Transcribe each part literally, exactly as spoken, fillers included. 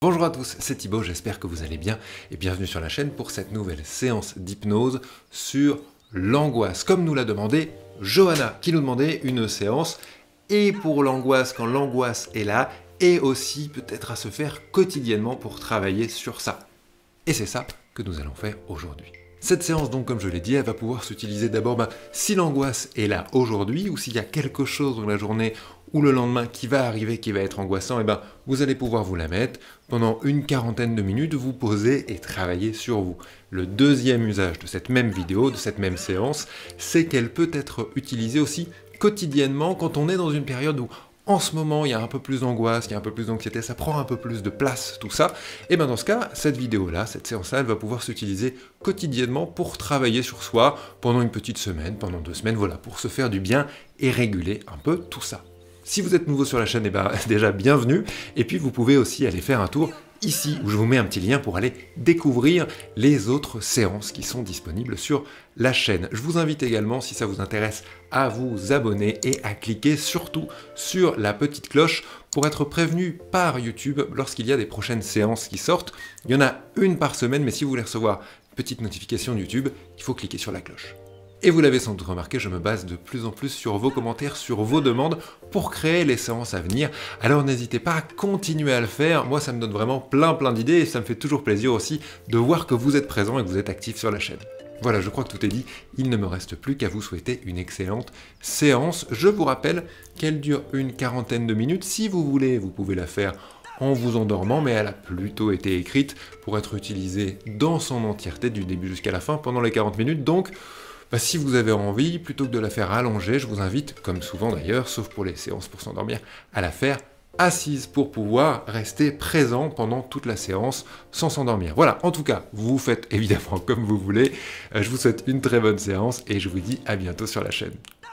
Bonjour à tous, c'est Thibaut, j'espère que vous allez bien et bienvenue sur la chaîne pour cette nouvelle séance d'hypnose sur l'angoisse. Comme nous l'a demandé Johanna, qui nous demandait une séance et pour l'angoisse quand l'angoisse est là et aussi peut-être à se faire quotidiennement pour travailler sur ça. Et c'est ça que nous allons faire aujourd'hui. Cette séance donc, comme je l'ai dit, elle va pouvoir s'utiliser d'abord bah, si l'angoisse est là aujourd'hui ou s'il y a quelque chose dans la journée ou le lendemain qui va arriver, qui va être angoissant, et ben vous allez pouvoir vous la mettre pendant une quarantaine de minutes, vous poser et travailler sur vous. Le deuxième usage de cette même vidéo, de cette même séance, c'est qu'elle peut être utilisée aussi quotidiennement quand on est dans une période où en ce moment, il y a un peu plus d'angoisse, il y a un peu plus d'anxiété, ça prend un peu plus de place, tout ça. Et bien dans ce cas, cette vidéo-là, cette séance-là, elle va pouvoir s'utiliser quotidiennement pour travailler sur soi pendant une petite semaine, pendant deux semaines, voilà, pour se faire du bien et réguler un peu tout ça. Si vous êtes nouveau sur la chaîne, eh ben, déjà bienvenue. Et puis vous pouvez aussi aller faire un tour ici, où je vous mets un petit lien pour aller découvrir les autres séances qui sont disponibles sur la chaîne. Je vous invite également, si ça vous intéresse, à vous abonner et à cliquer surtout sur la petite cloche pour être prévenu par YouTube lorsqu'il y a des prochaines séances qui sortent. Il y en a une par semaine, mais si vous voulez recevoir une petite notification de YouTube, il faut cliquer sur la cloche. Et vous l'avez sans doute remarqué, je me base de plus en plus sur vos commentaires, sur vos demandes pour créer les séances à venir. Alors n'hésitez pas à continuer à le faire, moi ça me donne vraiment plein plein d'idées et ça me fait toujours plaisir aussi de voir que vous êtes présent et que vous êtes actif sur la chaîne. Voilà, je crois que tout est dit, il ne me reste plus qu'à vous souhaiter une excellente séance. Je vous rappelle qu'elle dure une quarantaine de minutes. Si vous voulez, vous pouvez la faire en vous endormant, mais elle a plutôt été écrite pour être utilisée dans son entièreté du début jusqu'à la fin pendant les quarante minutes. Donc, bah, si vous avez envie, plutôt que de la faire allongée, je vous invite, comme souvent d'ailleurs, sauf pour les séances pour s'endormir, à la faire assise pour pouvoir rester présent pendant toute la séance sans s'endormir. Voilà, en tout cas, vous faites évidemment comme vous voulez. Euh, je vous souhaite une très bonne séance et je vous dis à bientôt sur la chaîne.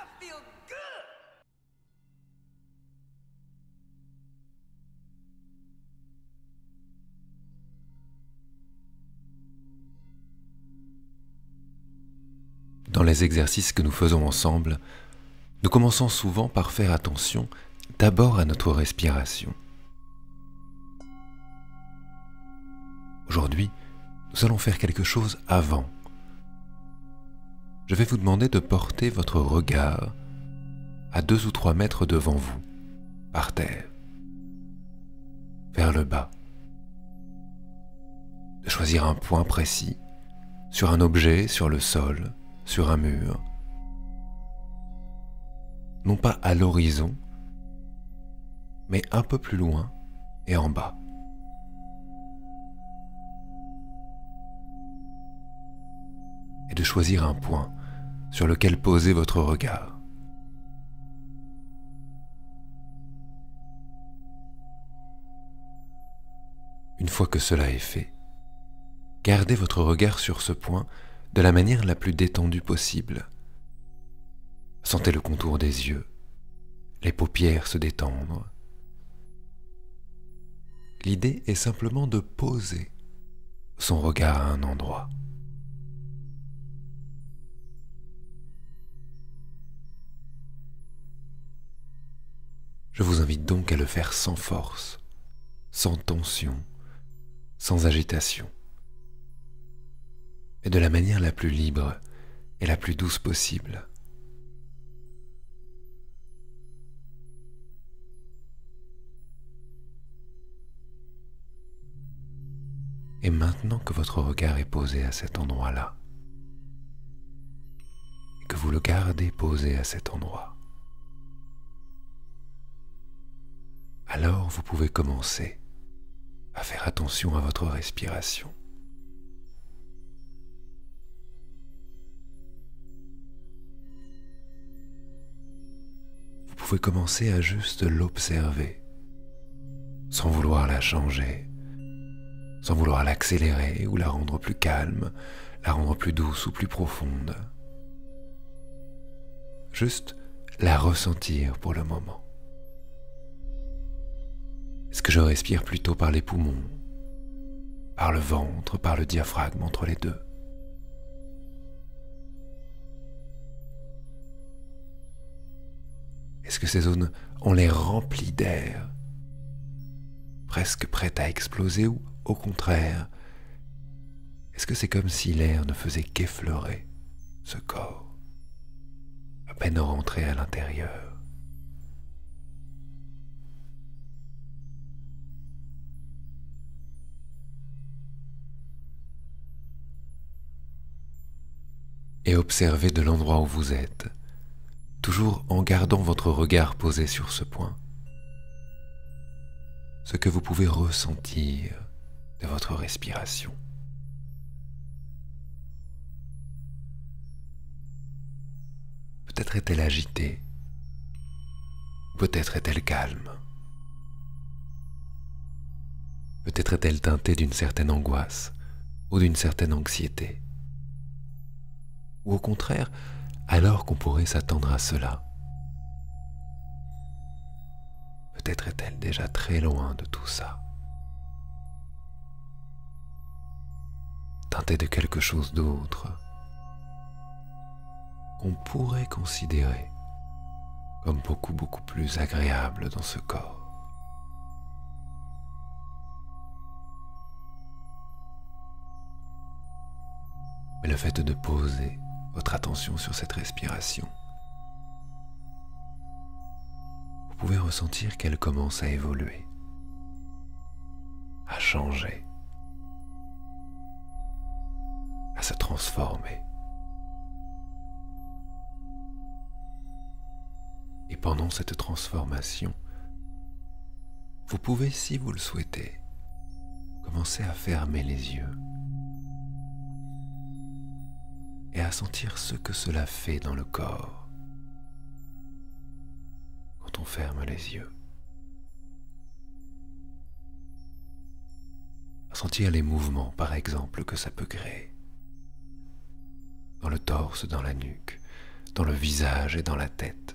Dans les exercices que nous faisons ensemble, nous commençons souvent par faire attention d'abord à notre respiration. Aujourd'hui, nous allons faire quelque chose avant. Je vais vous demander de porter votre regard à deux ou trois mètres devant vous, par terre, vers le bas, de choisir un point précis, sur un objet, sur le sol, sur un mur, non pas à l'horizon, mais un peu plus loin et en bas. Et de choisir un point sur lequel poser votre regard. Une fois que cela est fait, gardez votre regard sur ce point de la manière la plus détendue possible. Sentez le contour des yeux, les paupières se détendre. L'idée est simplement de poser son regard à un endroit. Je vous invite donc à le faire sans force, sans tension, sans agitation, mais de la manière la plus libre et la plus douce possible. Et maintenant que votre regard est posé à cet endroit-là, et que vous le gardez posé à cet endroit, alors vous pouvez commencer à faire attention à votre respiration. Vous pouvez commencer à juste l'observer, sans vouloir la changer, sans vouloir l'accélérer ou la rendre plus calme, la rendre plus douce ou plus profonde. Juste la ressentir pour le moment. Est-ce que je respire plutôt par les poumons, par le ventre, par le diaphragme, entre les deux? Est-ce que ces zones, on les remplit d'air? presque prête à exploser ou, au contraire, est-ce que c'est comme si l'air ne faisait qu'effleurer ce corps, à peine rentré à l'intérieur? Et observez de l'endroit où vous êtes, toujours en gardant votre regard posé sur ce point, ce que vous pouvez ressentir de votre respiration. Peut-être est-elle agitée, peut-être est-elle calme, peut-être est-elle teintée d'une certaine angoisse ou d'une certaine anxiété. Ou au contraire, alors qu'on pourrait s'attendre à cela. Peut-être est-elle déjà très loin de tout ça, teintée de quelque chose d'autre qu'on pourrait considérer comme beaucoup beaucoup plus agréable dans ce corps. Mais le fait de poser votre attention sur cette respiration, vous pouvez ressentir qu'elle commence à évoluer, à changer, à se transformer. Et pendant cette transformation, vous pouvez, si vous le souhaitez, commencer à fermer les yeux et à sentir ce que cela fait dans le corps quand on ferme les yeux. À sentir les mouvements, par exemple, que ça peut créer dans le torse, dans la nuque, dans le visage et dans la tête.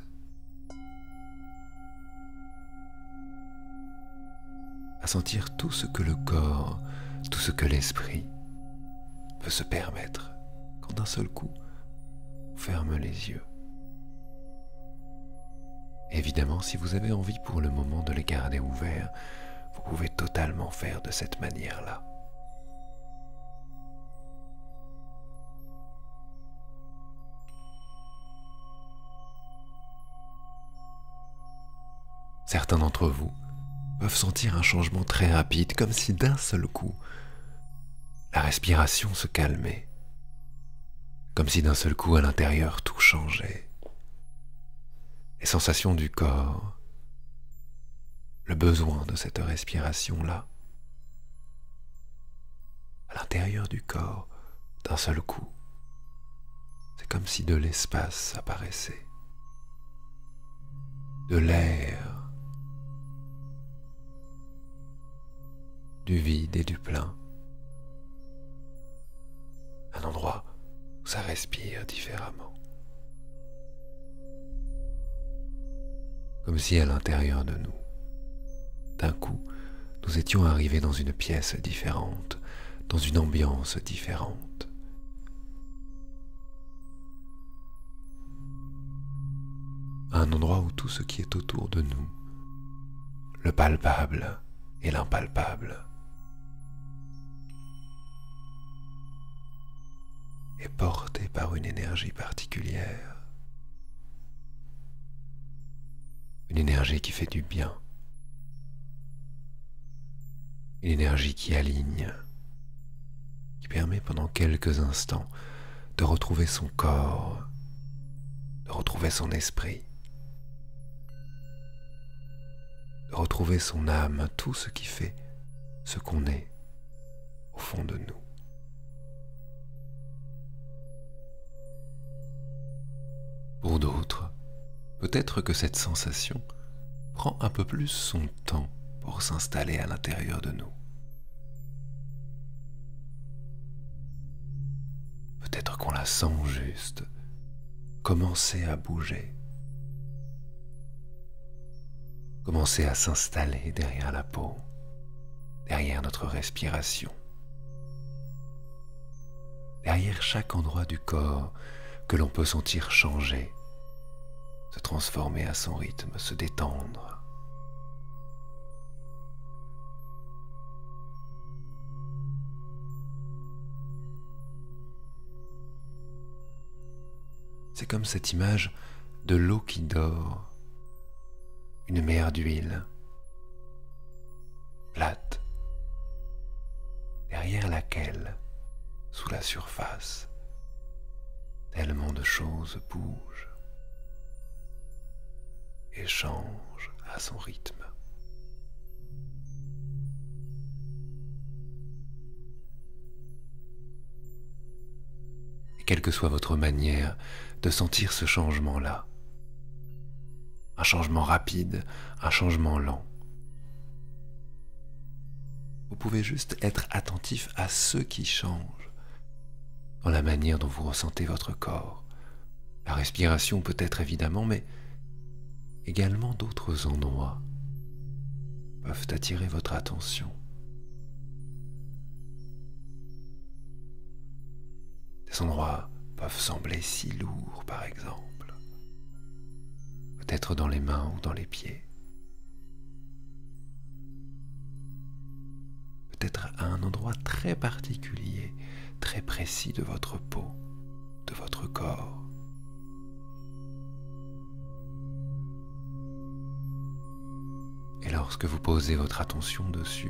À sentir tout ce que le corps, tout ce que l'esprit peut se permettre quand d'un seul coup, on ferme les yeux. Évidemment, si vous avez envie pour le moment de les garder ouverts, vous pouvez totalement faire de cette manière-là. Certains d'entre vous peuvent sentir un changement très rapide, comme si d'un seul coup, la respiration se calmait. Comme si d'un seul coup à l'intérieur tout changeait. Les sensations du corps, le besoin de cette respiration-là, à l'intérieur du corps, d'un seul coup, c'est comme si de l'espace apparaissait, de l'air, du vide et du plein, un endroit ça respire différemment. Comme si à l'intérieur de nous, d'un coup, nous étions arrivés dans une pièce différente, dans une ambiance différente. Un endroit où tout ce qui est autour de nous, le palpable et l'impalpable, est porté par une énergie particulière, une énergie qui fait du bien, une énergie qui aligne, qui permet pendant quelques instants de retrouver son corps, de retrouver son esprit, de retrouver son âme, tout ce qui fait ce qu'on est au fond de nous. Pour d'autres, peut-être que cette sensation prend un peu plus son temps pour s'installer à l'intérieur de nous. Peut-être qu'on la sent juste commencer à bouger, commencer à s'installer derrière la peau, derrière notre respiration, derrière chaque endroit du corps que l'on peut sentir changer, se transformer à son rythme, se détendre. C'est comme cette image de l'eau qui dort, une mer d'huile, plate, derrière laquelle, sous la surface, tellement de choses bougent et changent à son rythme. Et quelle que soit votre manière de sentir ce changement-là, un changement rapide, un changement lent, vous pouvez juste être attentif à ce qui change dans la manière dont vous ressentez votre corps. La respiration peut-être évidemment, mais également d'autres endroits peuvent attirer votre attention. Des endroits peuvent sembler si lourds, par exemple, peut-être dans les mains ou dans les pieds. Peut-être à un endroit très particulier, très précis de votre peau, de votre corps. Et lorsque vous posez votre attention dessus,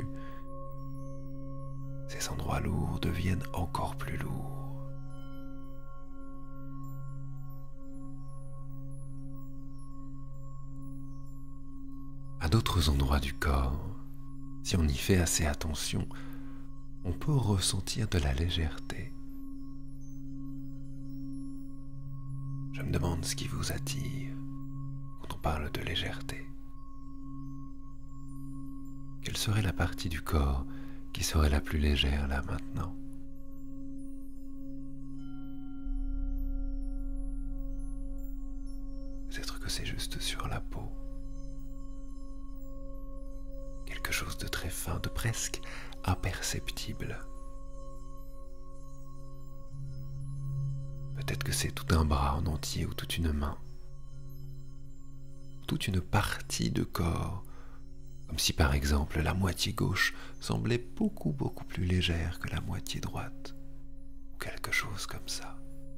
ces endroits lourds deviennent encore plus lourds. À d'autres endroits du corps, si on y fait assez attention, on peut ressentir de la légèreté. Je me demande ce qui vous attire quand on parle de légèreté. Quelle serait la partie du corps qui serait la plus légère là maintenant? Peut-être que c'est juste sur la peau. Quelque chose de très fin, de presque imperceptible. Peut-être que c'est tout un bras en entier ou toute une main. Toute une partie de corps. Comme si par exemple la moitié gauche semblait beaucoup beaucoup plus légère que la moitié droite. Ou quelque chose comme ça.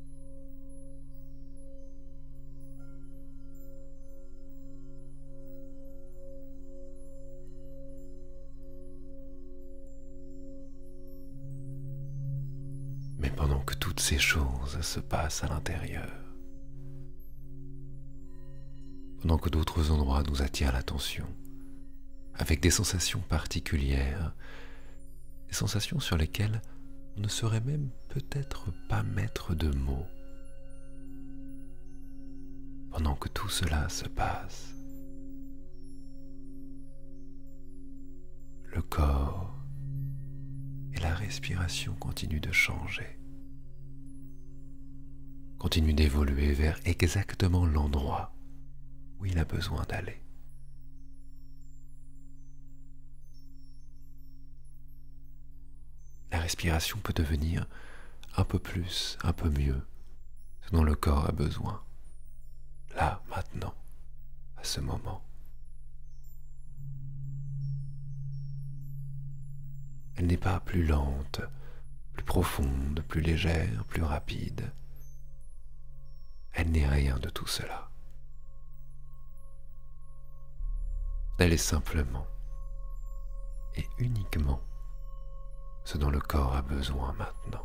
Mais pendant que toutes ces choses se passent à l'intérieur, pendant que d'autres endroits nous attirent l'attention, avec des sensations particulières, des sensations sur lesquelles on ne saurait même peut-être pas mettre de mots. Pendant que tout cela se passe, le corps et la respiration continuent de changer, continuent d'évoluer vers exactement l'endroit où il a besoin d'aller. La respiration peut devenir un peu plus, un peu mieux, ce dont le corps a besoin, là, maintenant, à ce moment. Elle n'est pas plus lente, plus profonde, plus légère, plus rapide. Elle n'est rien de tout cela. Elle est simplement et uniquement ce dont le corps a besoin maintenant.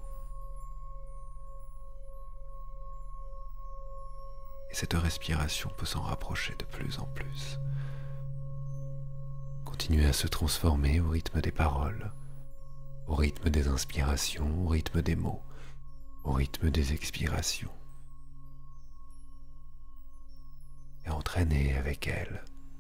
Et cette respiration peut s'en rapprocher de plus en plus. Continuer à se transformer au rythme des paroles, au rythme des inspirations, au rythme des mots, au rythme des expirations. Et entraîner avec elle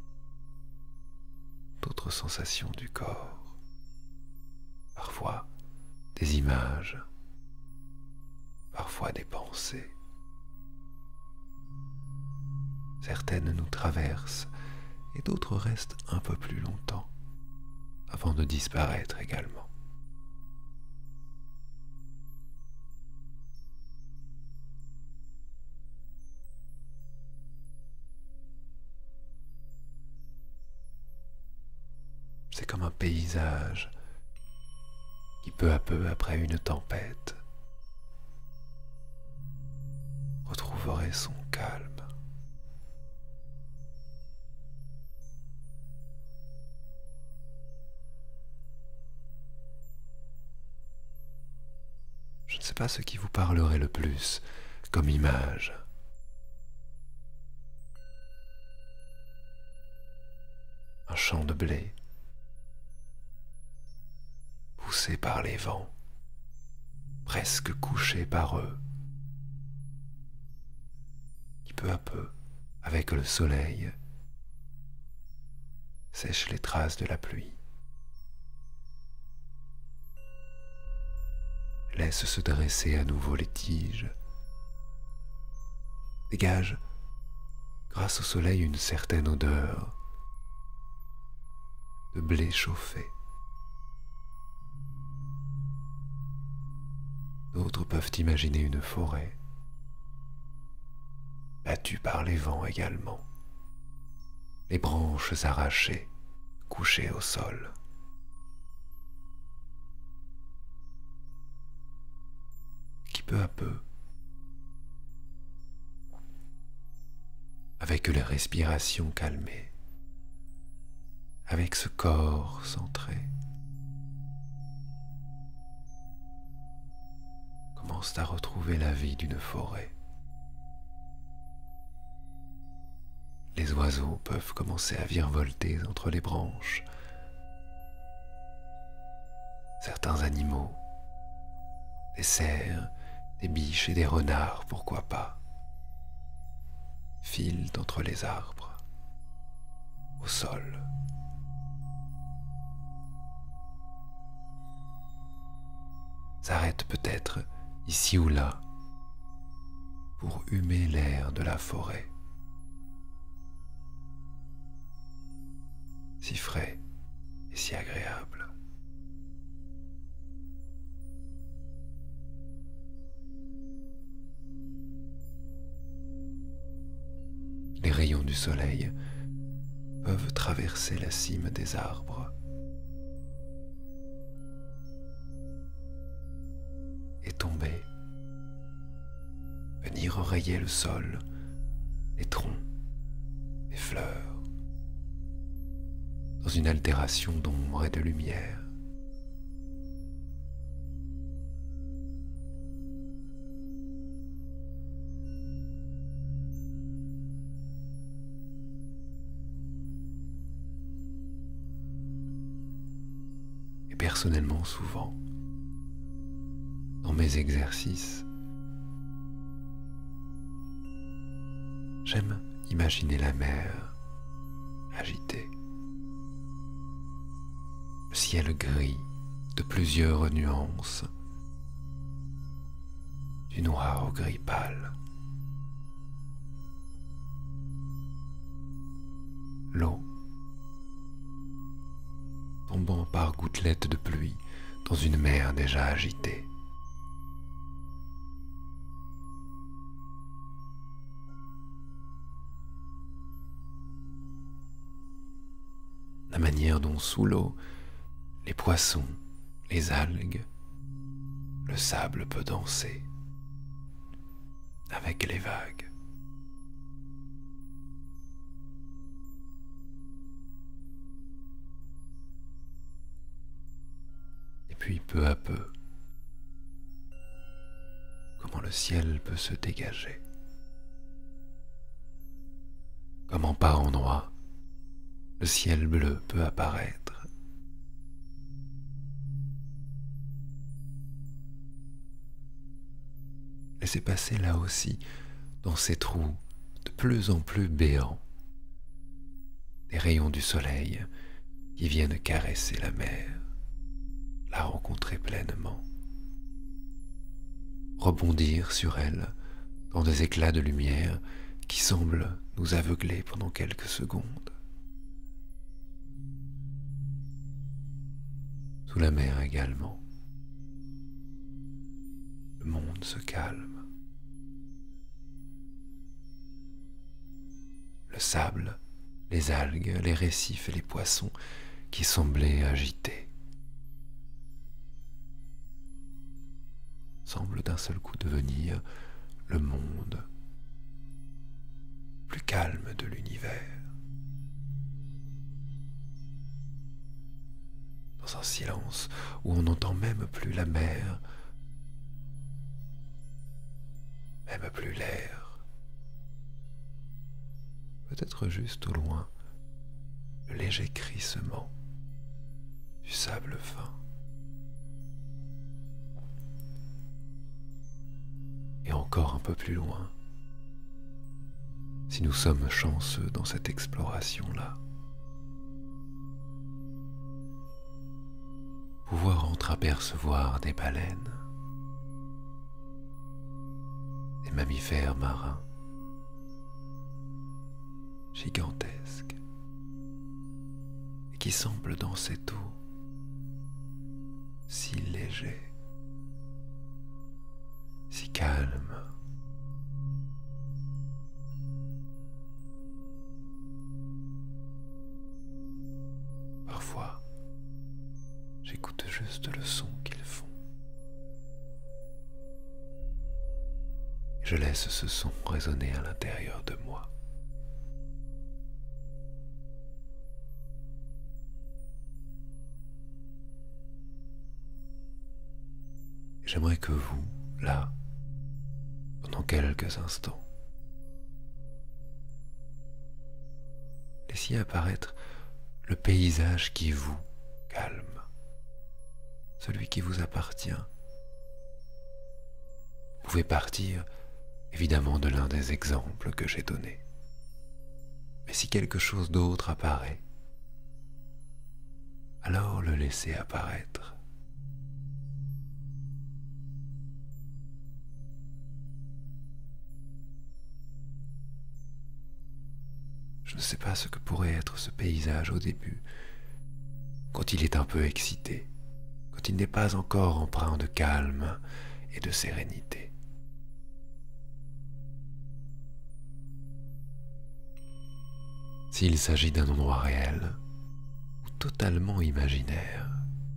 d'autres sensations du corps. Parfois des images, parfois des pensées. Certaines nous traversent et d'autres restent un peu plus longtemps avant de disparaître également. C'est comme un paysage qui peu à peu, après une tempête, retrouverait forêts sont calmes. Je ne sais pas ce qui vous parlerait le plus comme image. Un champ de blé, poussé par les vents, presque couché par eux, qui peu à peu, avec le soleil, sèche les traces de la pluie, laisse se dresser à nouveau les tiges, dégage, grâce au soleil, une certaine odeur de blé chauffé. D'autres peuvent imaginer une forêt, battue par les vents également, les branches arrachées, couchées au sol. Qui peu à peu, avec les respirations calmées, avec ce corps centré, commence à retrouver la vie d'une forêt. Les oiseaux peuvent commencer à virevolter entre les branches. Certains animaux, des cerfs, des biches et des renards, pourquoi pas, filent entre les arbres, au sol. S'arrêtent peut-être ici ou là pour humer l'air de la forêt, si frais et si agréable. Les rayons du soleil peuvent traverser la cime des arbres et tomber, venir rayer le sol, les troncs, les fleurs, dans une altération d'ombre et de lumière. Et personnellement, souvent, dans mes exercices, j'aime imaginer la mer agitée, le ciel gris de plusieurs nuances, du noir au gris pâle, l'eau tombant par gouttelettes de pluie dans une mer déjà agitée. La manière dont sous l'eau, les poissons, les algues, le sable peut danser avec les vagues. Et puis peu à peu, comment le ciel peut se dégager. Comment par endroits, le ciel bleu peut apparaître. Laissez passer là aussi, dans ces trous de plus en plus béants, des rayons du soleil qui viennent caresser la mer, la rencontrer pleinement, rebondir sur elle dans des éclats de lumière qui semblent nous aveugler pendant quelques secondes. Sous la mer également, le monde se calme. Le sable, les algues, les récifs et les poissons qui semblaient agités semblent d'un seul coup devenir le monde plus calme de l'univers. Dans un silence où on n'entend même plus la mer, même plus l'air. Peut-être juste au loin, le léger crissement du sable fin. Et encore un peu plus loin, si nous sommes chanceux dans cette exploration-là, pouvoir entreapercevoir des baleines, des mammifères marins gigantesques et qui semblent dans cette eau si légers, si calmes. Parfois, j'écoute juste le son qu'ils font. Et je laisse ce son résonner à l'intérieur de moi. Et j'aimerais que vous, là, pendant quelques instants, laissiez apparaître le paysage qui vous calme, celui qui vous appartient. Vous pouvez partir, évidemment, de l'un des exemples que j'ai donnés. Mais si quelque chose d'autre apparaît, alors le laissez apparaître. Je ne sais pas ce que pourrait être ce paysage au début, quand il est un peu excité, quand il n'est pas encore empreint de calme et de sérénité. S'il s'agit d'un endroit réel ou totalement imaginaire,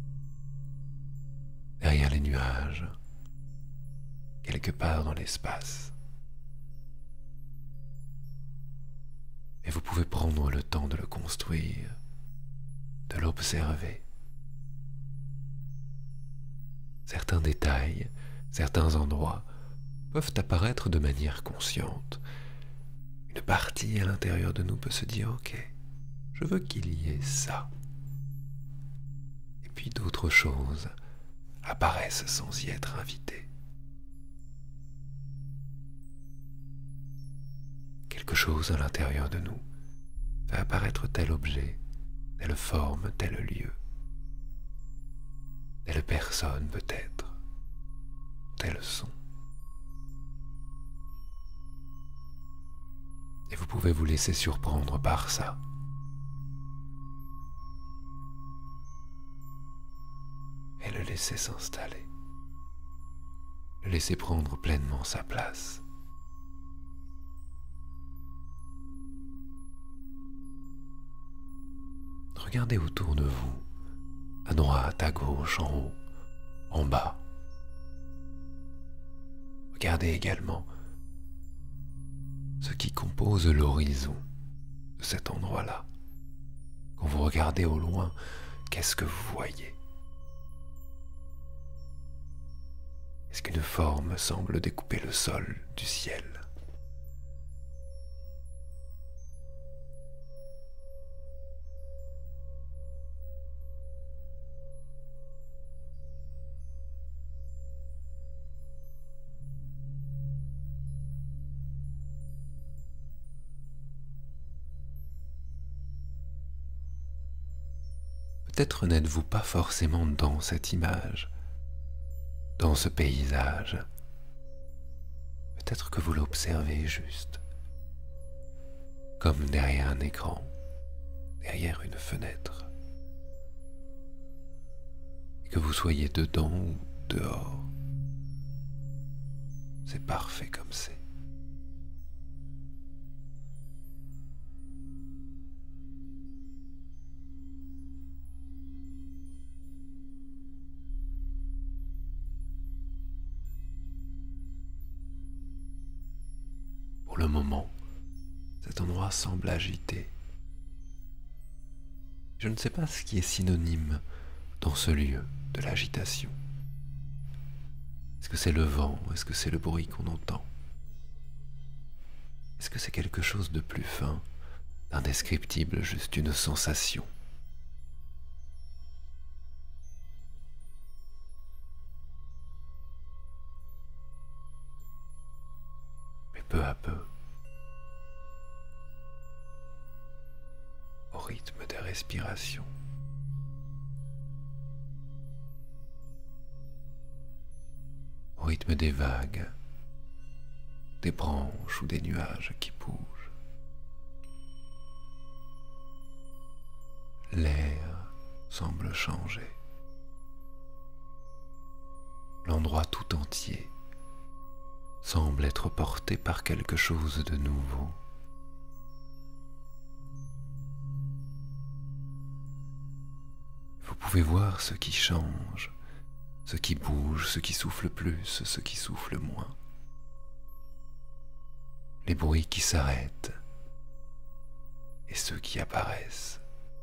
derrière les nuages, quelque part dans l'espace, et vous pouvez prendre le temps de le construire, de l'observer. Certains détails, certains endroits peuvent apparaître de manière consciente. Une partie à l'intérieur de nous peut se dire « Ok, je veux qu'il y ait ça ». Et puis d'autres choses apparaissent sans y être invitées. Quelque chose à l'intérieur de nous fait apparaître tel objet, telle forme, tel lieu, telle personne peut-être, tel son. Et vous pouvez vous laisser surprendre par ça. Et le laisser s'installer. Le laisser prendre pleinement sa place. Regardez autour de vous, à droite, à gauche, en haut, en bas. Regardez également ce qui compose l'horizon de cet endroit-là. Quand vous regardez au loin, qu'est-ce que vous voyez? Est-ce qu'une forme semble découper le sol du ciel? Peut-être n'êtes-vous pas forcément dans cette image, dans ce paysage. Peut-être que vous l'observez juste, comme derrière un écran, derrière une fenêtre, et que vous soyez dedans ou dehors. C'est parfait comme c'est. Pour le moment, Cet endroit semble agité. Je ne sais pas ce qui est synonyme dans ce lieu de l'agitation. Est-ce que c'est le vent? Est-ce que c'est le bruit qu'on entend? Est-ce que c'est quelque chose de plus fin, d'indescriptible, juste une sensation? Mais peu à peu, au rythme des respirations, au rythme des vagues, des branches ou des nuages qui bougent, l'air semble changer. L'endroit tout entier semble être porté par quelque chose de nouveau. Vous pouvez voir ce qui change, ce qui bouge, ce qui souffle plus, ce qui souffle moins. Les bruits qui s'arrêtent et ceux qui apparaissent.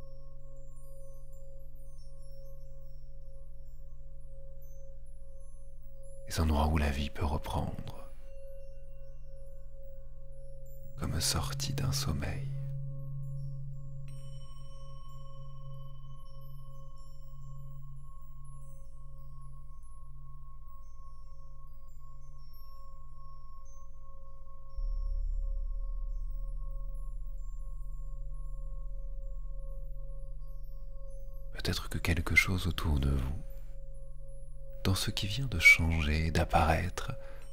Les endroits où la vie peut reprendre, comme sortie d'un sommeil. Peut-être que quelque chose autour de vous, dans ce qui vient de changer, d'apparaître,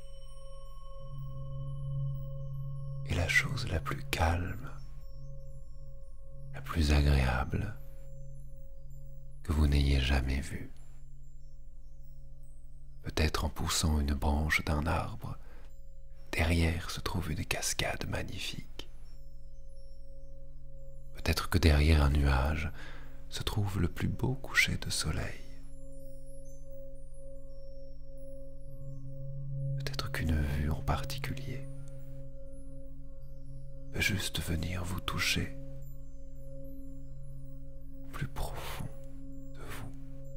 est la chose la plus calme, la plus agréable que vous n'ayez jamais vue. Peut-être en poussant une branche d'un arbre, derrière se trouve une cascade magnifique. Peut-être que derrière un nuage se trouve le plus beau coucher de soleil. Peut-être qu'une vue en particulier peut juste venir vous toucher au plus profond de vous.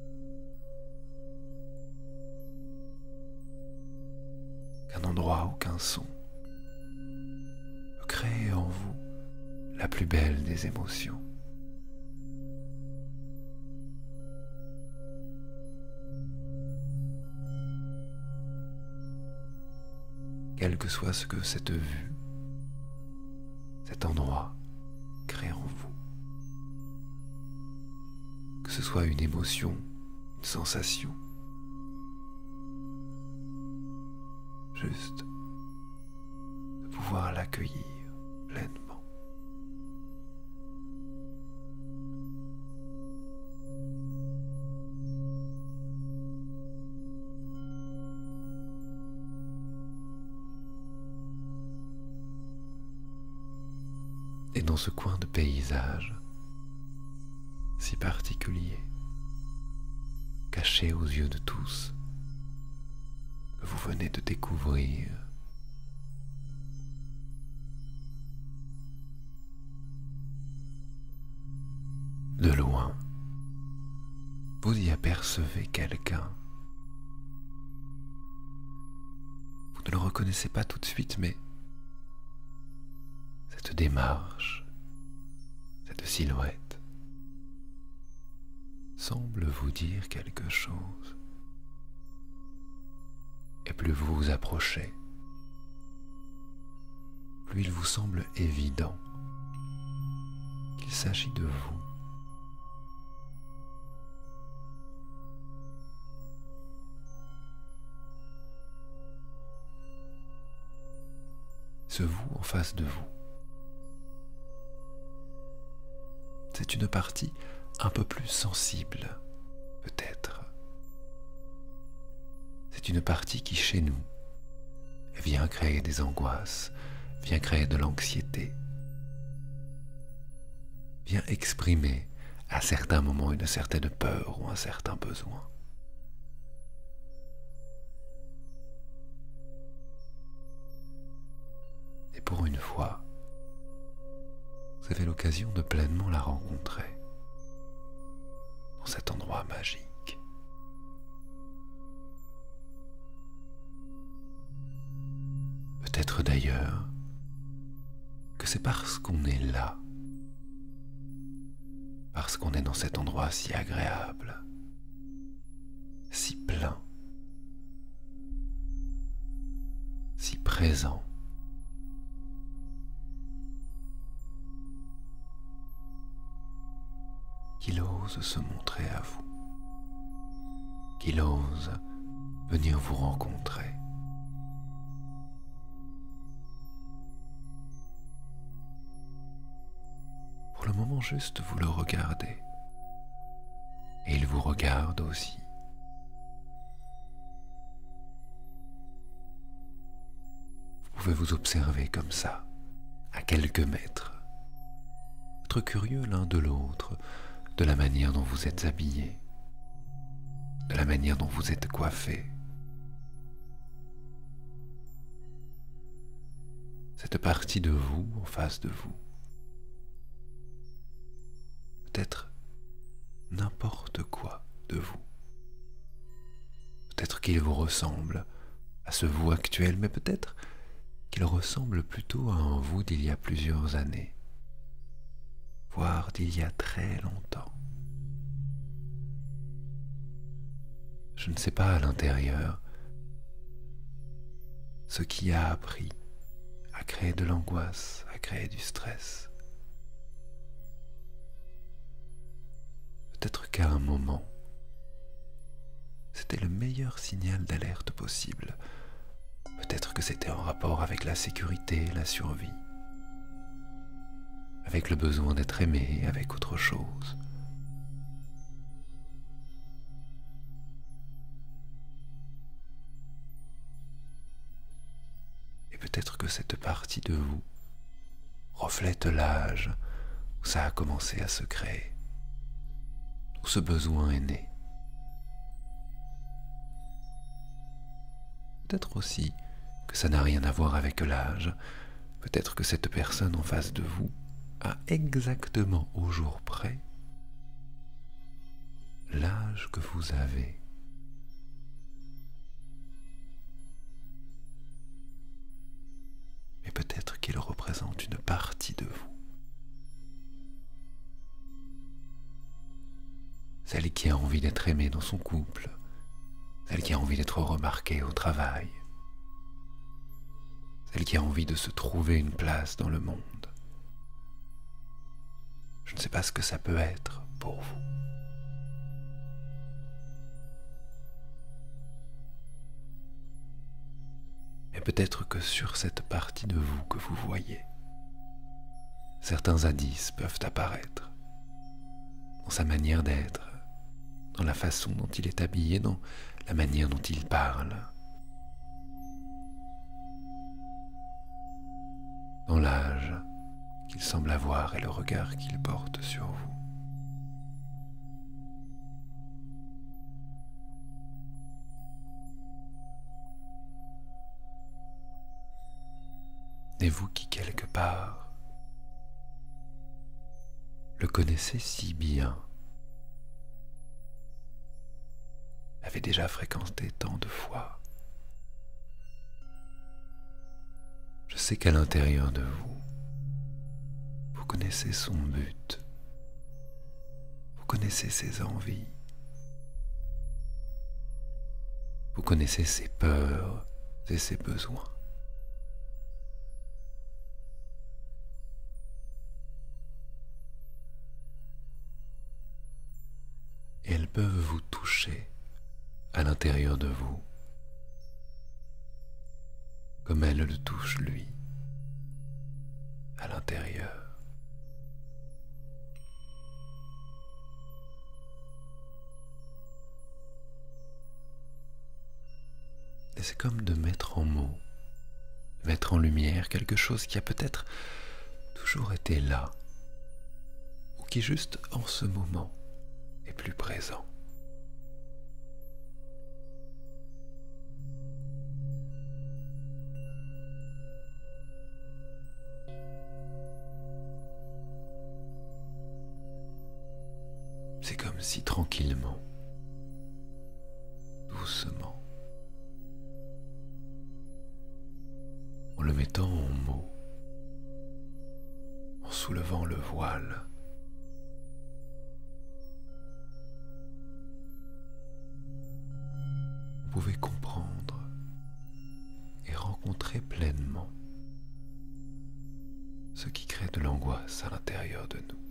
Qu'un endroit ou qu'un son peut créer en vous la plus belle des émotions. Quel que soit ce que cette vue, cet endroit crée en vous. Que ce soit une émotion, une sensation, juste de pouvoir l'accueillir pleinement. Et dans ce coin de paysage si particulier, caché aux yeux de tous, que vous venez de découvrir, de loin, vous y apercevez quelqu'un. Vous ne le reconnaissez pas tout de suite, mais cette démarche, cette silhouette, semble vous dire quelque chose. Et plus vous vous approchez, plus il vous semble évident qu'il s'agit de vous. Ce vous en face de vous, c'est une partie un peu plus sensible, peut-être. C'est une partie qui, chez nous, vient créer des angoisses, vient créer de l'anxiété, vient exprimer à certains moments une certaine peur ou un certain besoin. Et pour une fois, vous avez l'occasion de pleinement la rencontrer dans cet endroit magique. Peut-être d'ailleurs que c'est parce qu'on est là, parce qu'on est dans cet endroit si agréable, si plein, si présent, qu'il ose se montrer à vous, qu'il ose venir vous rencontrer. Pour le moment juste, vous le regardez, et il vous regarde aussi. Vous pouvez vous observer comme ça, à quelques mètres, être curieux l'un de l'autre, de la manière dont vous êtes habillés, de la manière dont vous êtes coiffés. Cette partie de vous en face de vous. Peut-être n'importe quoi de vous. Peut-être qu'il vous ressemble à ce vous actuel, mais peut-être qu'il ressemble plutôt à un vous d'il y a plusieurs années, voire d'il y a très longtemps. Je ne sais pas à l'intérieur ce qui a appris à créer de l'angoisse, à créer du stress. Peut-être qu'à un moment, c'était le meilleur signal d'alerte possible. Peut-être que c'était en rapport avec la sécurité, la survie, avec le besoin d'être aimé, avec autre chose. Et peut-être que cette partie de vous reflète l'âge où ça a commencé à se créer, où ce besoin est né. Peut-être aussi que ça n'a rien à voir avec l'âge. Peut-être que cette personne en face de vous a exactement au jour près l'âge que vous avez. Mais peut-être qu'il représente une partie de vous. Celle qui a envie d'être aimée dans son couple, celle qui a envie d'être remarquée au travail, celle qui a envie de se trouver une place dans le monde. Je ne sais pas ce que ça peut être pour vous. Mais peut-être que sur cette partie de vous que vous voyez, certains indices peuvent apparaître dans sa manière d'être, dans la façon dont il est habillé, dans la manière dont il parle, dans l'âge qu'il semble avoir et le regard qu'il porte sur vous. Et vous qui quelque part le connaissez si bien, l'avez déjà fréquenté tant de fois, je sais qu'à l'intérieur de vous, vous connaissez son but, vous connaissez ses envies, vous connaissez ses peurs et ses besoins. Et elles peuvent vous toucher à l'intérieur de vous, comme elle le touche lui, à l'intérieur. Et c'est comme de mettre en mots, de mettre en lumière quelque chose qui a peut-être toujours été là, ou qui juste en ce moment est plus présent. comme si tranquillement, doucement, en le mettant en mots, en soulevant le voile, vous pouvez comprendre et rencontrer pleinement ce qui crée de l'angoisse à l'intérieur de nous.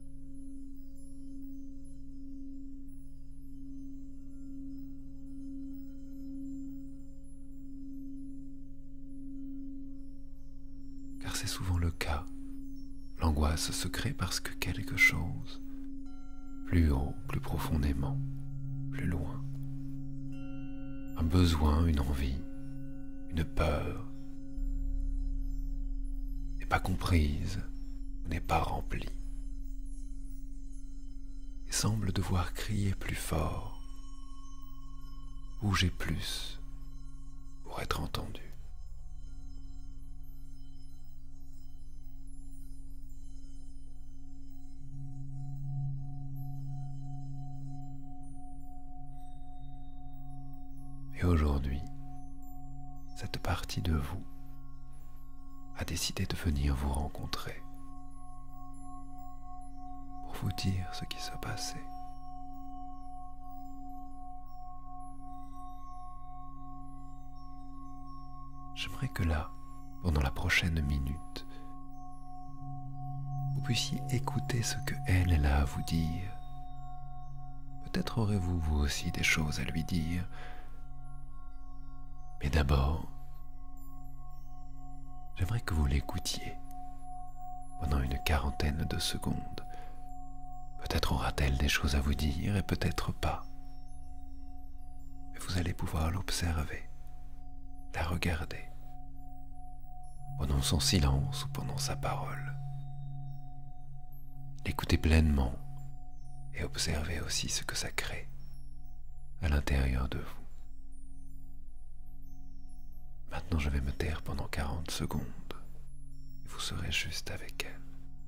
Car c'est souvent le cas. L'angoisse se crée parce que quelque chose, plus haut, plus profondément, plus loin, un besoin, une envie, une peur, n'est pas comprise, n'est pas remplie, et semble devoir crier plus fort, bouger plus pour être entendu. Et aujourd'hui, cette partie de vous a décidé de venir vous rencontrer pour vous dire ce qui se passait. J'aimerais que là, pendant la prochaine minute, vous puissiez écouter ce que elle, elle a à vous dire. Peut-être aurez-vous vous aussi des choses à lui dire. Mais d'abord, j'aimerais que vous l'écoutiez pendant une quarantaine de secondes. Peut-être aura-t-elle des choses à vous dire et peut-être pas. Mais vous allez pouvoir l'observer, la regarder, pendant son silence ou pendant sa parole. L'écouter pleinement et observer aussi ce que ça crée à l'intérieur de vous. Maintenant, je vais me taire pendant quarante secondes et vous serez juste avec elle.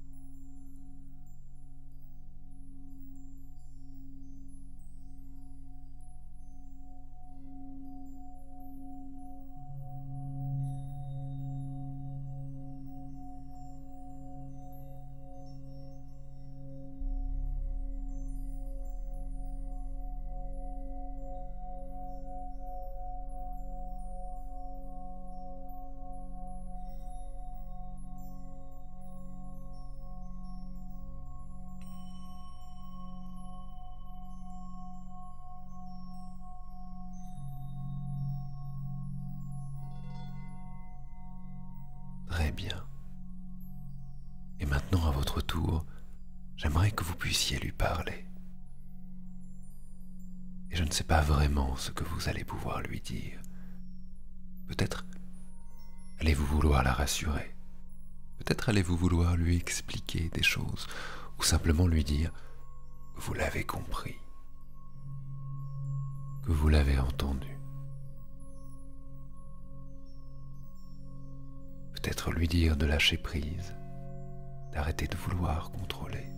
Très bien. Et maintenant, à votre tour, j'aimerais que vous puissiez lui parler. Et je ne sais pas vraiment ce que vous allez pouvoir lui dire. Peut-être allez-vous vouloir la rassurer. Peut-être allez-vous vouloir lui expliquer des choses ou simplement lui dire que vous l'avez compris, que vous l'avez entendu. Peut-être lui dire de lâcher prise, d'arrêter de vouloir contrôler,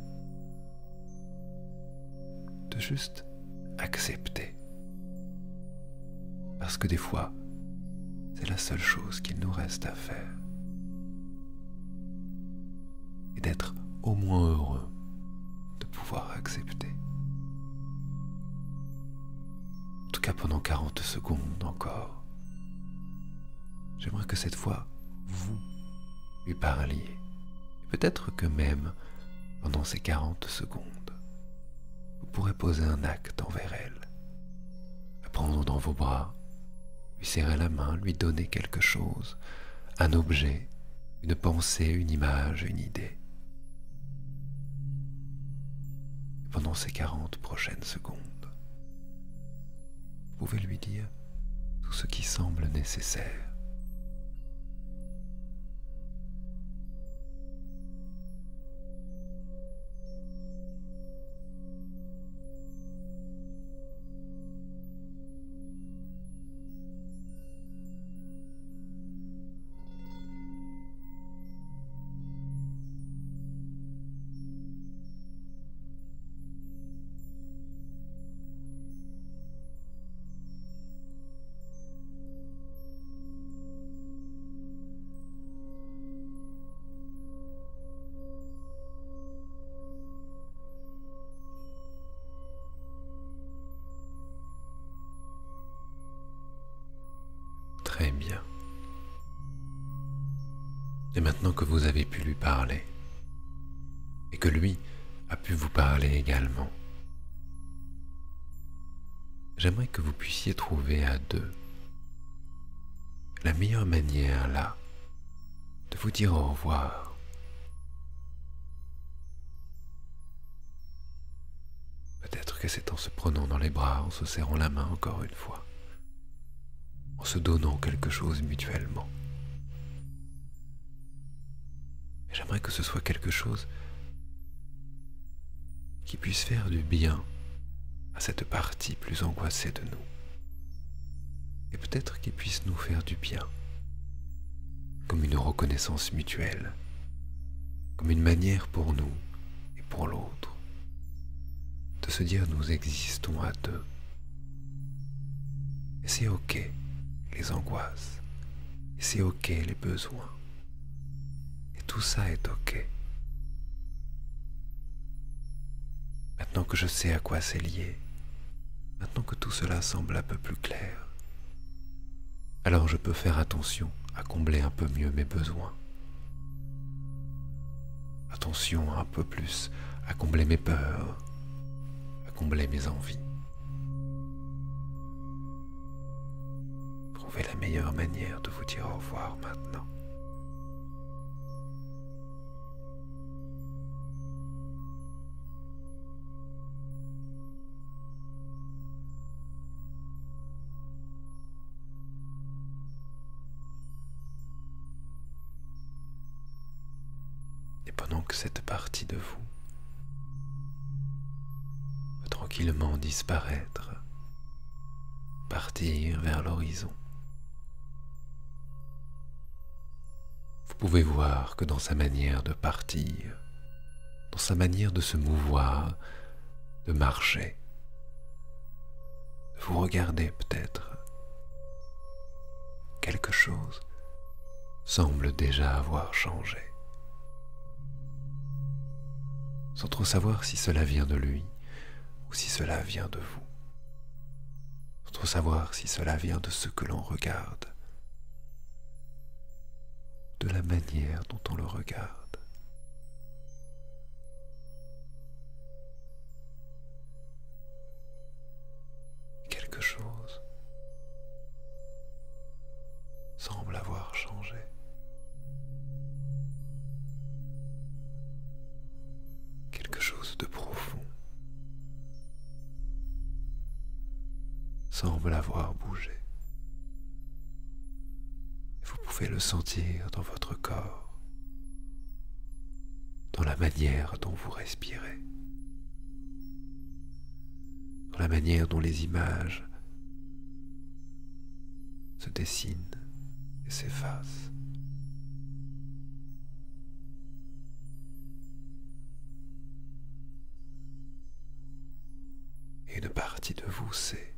de juste accepter. Parce que des fois, c'est la seule chose qu'il nous reste à faire. Et d'être au moins heureux de pouvoir accepter. En tout cas pendant quarante secondes encore. J'aimerais que cette fois, vous lui parliez. Et peut-être que même pendant ces quarante secondes, vous pourrez poser un acte envers elle. La prendre dans vos bras, lui serrer la main, lui donner quelque chose, un objet, une pensée, une image, une idée. Et pendant ces quarante prochaines secondes, vous pouvez lui dire tout ce qui semble nécessaire. Très bien. Et maintenant que vous avez pu lui parler, et que lui a pu vous parler également, j'aimerais que vous puissiez trouver à deux la meilleure manière là de vous dire au revoir. Peut-être que c'est en se prenant dans les bras, en se serrant la main encore une fois, en se donnant quelque chose mutuellement. Et j'aimerais que ce soit quelque chose qui puisse faire du bien à cette partie plus angoissée de nous. Et peut-être qu'il puisse nous faire du bien, comme une reconnaissance mutuelle, comme une manière pour nous et pour l'autre de se dire nous existons à deux. Et c'est ok les angoisses, et c'est ok les besoins, et tout ça est ok. Maintenant que je sais à quoi c'est lié, maintenant que tout cela semble un peu plus clair, alors je peux faire attention à combler un peu mieux mes besoins. Attention un peu plus à combler mes peurs, à combler mes envies. Trouvez la meilleure manière de vous dire au revoir maintenant. Et pendant que cette partie de vous peut tranquillement disparaître, partir vers l'horizon, vous pouvez voir que dans sa manière de partir, dans sa manière de se mouvoir, de marcher, de vous regarder peut-être, quelque chose semble déjà avoir changé. Sans trop savoir si cela vient de lui ou si cela vient de vous. Sans trop savoir si cela vient de ce que l'on regarde, de la manière dont on le regarde. Quelque chose semble avoir changé. Quelque chose de profond semble avoir bougé. Et vous pouvez le sentir dans votre corps, dans la manière dont vous respirez, dans la manière dont les images se dessinent et s'effacent. Et une partie de vous sait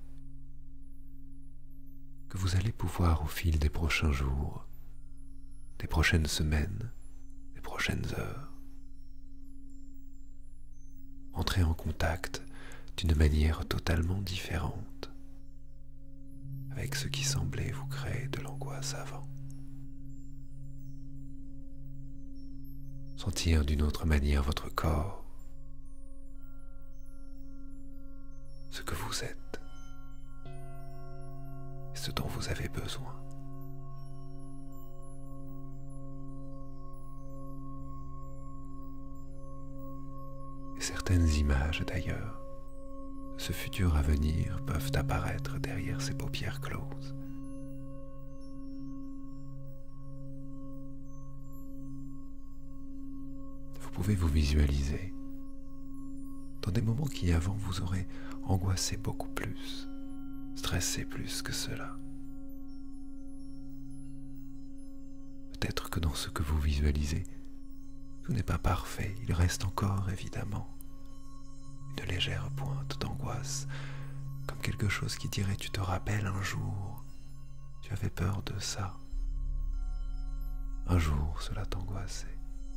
que vous allez pouvoir au fil des prochains jours, des prochaines semaines, des prochaines heures, entrer en contact d'une manière totalement différente avec ce qui semblait vous créer de l'angoisse avant. Sentir d'une autre manière votre corps, ce que vous êtes et ce dont vous avez besoin. Et certaines images d'ailleurs de ce futur à venir peuvent apparaître derrière ces paupières closes. Vous pouvez vous visualiser dans des moments qui avant vous auraient angoissé beaucoup plus, stressé plus que cela. Peut-être que dans ce que vous visualisez, tout n'est pas parfait, il reste encore évidemment une légère pointe d'angoisse, comme quelque chose qui dirait tu te rappelles un jour, tu avais peur de ça. Un jour cela t'angoissait.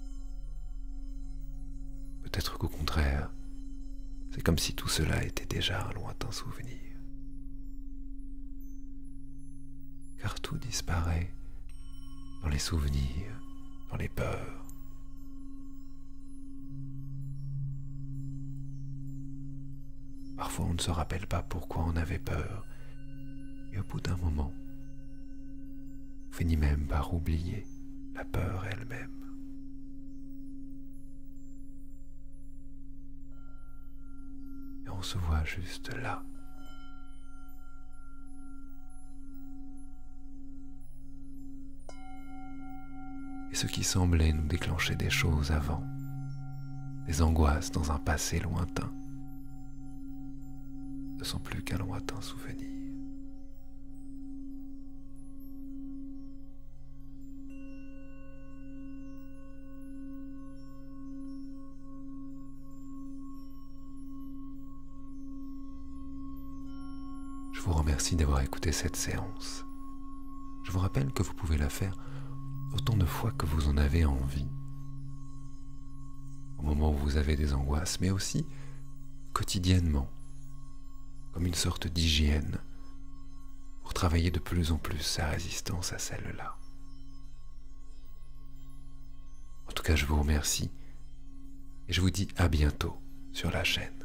Peut-être qu'au contraire, c'est comme si tout cela était déjà un lointain souvenir. Car tout tout disparaît dans les souvenirs, dans les peurs. Parfois on ne se rappelle pas pourquoi on avait peur, et au bout d'un moment, on finit même par oublier la peur elle-même. Et on se voit juste là. Et ce qui semblait nous déclencher des choses avant, des angoisses dans un passé lointain, ne sont plus qu'un lointain souvenir. Je vous remercie d'avoir écouté cette séance. Je vous rappelle que vous pouvez la faire autant de fois que vous en avez envie. Au moment où vous avez des angoisses, mais aussi quotidiennement, comme une sorte d'hygiène, pour travailler de plus en plus sa résistance à celle-là. En tout cas, je vous remercie et je vous dis à bientôt sur la chaîne.